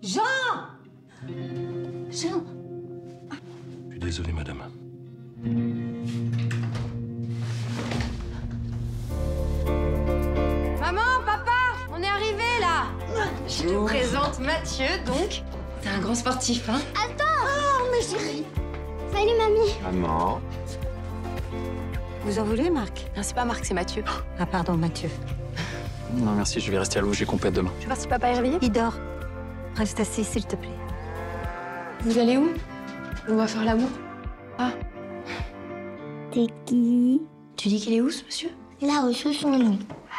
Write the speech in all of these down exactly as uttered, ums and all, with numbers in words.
Jean! Jean! Je suis désolé, madame. Maman, papa, on est arrivé là. Je te présente Mathieu, donc. C'est un grand sportif, hein? Attends! Oh, ma chérie! Salut, mamie! Maman. Vous en voulez, Marc? Non, c'est pas Marc, c'est Mathieu. Ah, pardon, Mathieu. Non, merci, je vais rester à l'eau, j'ai compète demain. Tu vois si papa est réveillé? Il dort. Reste assis, s'il te plaît. Vous allez où? On va faire l'amour. Ah, T'es qui? tu dis qu'il est où, ce monsieur? Il a reçu son nom.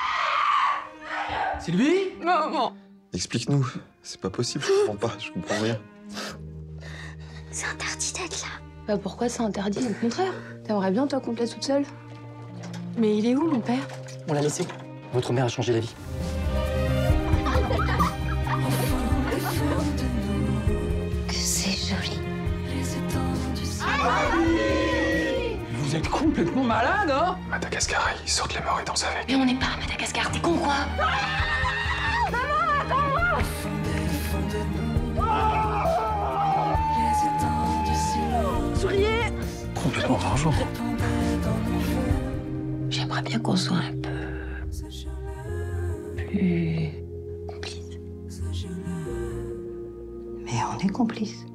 C'est lui? Maman! Explique-nous. C'est pas possible, je comprends pas, je comprends rien. C'est interdit d'être là. Bah pourquoi c'est interdit? Au contraire. T'aimerais bien, toi, qu'on te laisse toute seule? Mais il est où, mon père? On l'a laissé. Votre mère a changé la vie. Que c'est joli. Vous êtes complètement malade, hein? Madagascar, ils sortent les morts et dansent avec. Mais on n'est pas à Madagascar, t'es con, quoi? Complètement dangereux. J'aimerais bien qu'on soit un peu plus complices. Mais on est complices.